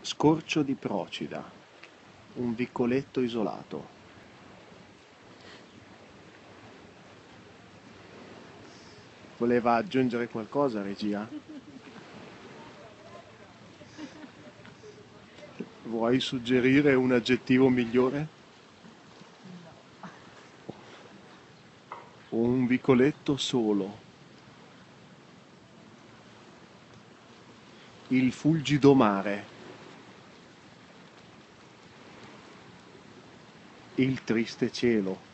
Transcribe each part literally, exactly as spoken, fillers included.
Scorcio di Procida, un vicoletto isolato. Voleva aggiungere qualcosa, regia? Vuoi suggerire un aggettivo migliore? O un vicoletto solo? Il fulgido mare. Il triste cielo.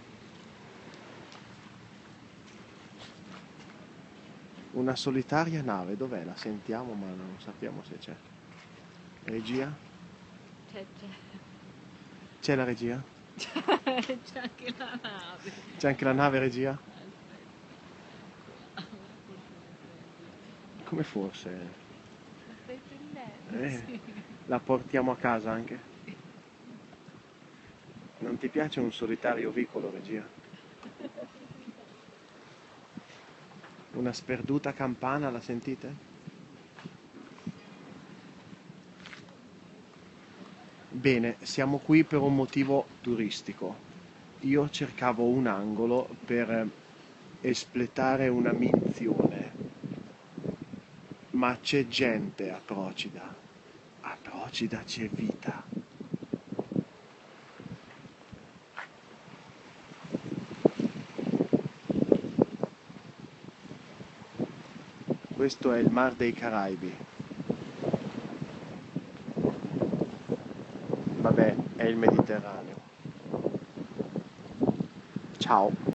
Una solitaria nave, dov'è? La sentiamo ma non sappiamo se c'è. Regia? C'è, c'è. C'è la regia? C'è anche la nave. C'è anche la nave, regia? Aspetta. Come forse? La stai prendendo? Eh, Sì. la portiamo a casa anche? Non ti piace un solitario vicolo, regia? Una sperduta campana, la sentite? Bene, siamo qui per un motivo turistico. Io cercavo un angolo per espletare una minzione, ma c'è gente a Procida. A Procida c'è vita. Questo è il Mar dei Caraibi. Vabbè, è il Mediterraneo. Ciao.